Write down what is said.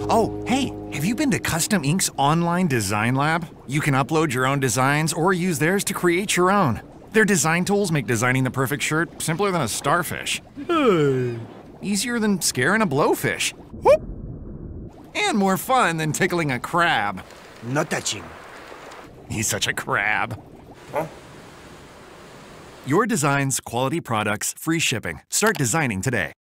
Oh, hey, have you been to Custom Ink's online design lab? You can upload your own designs or use theirs to create your own. Their design tools make designing the perfect shirt simpler than a starfish. Easier than scaring a blowfish. Whoop. And more fun than tickling a crab. No touching. He's such a crab. Huh? Your designs, quality products, free shipping. Start designing today.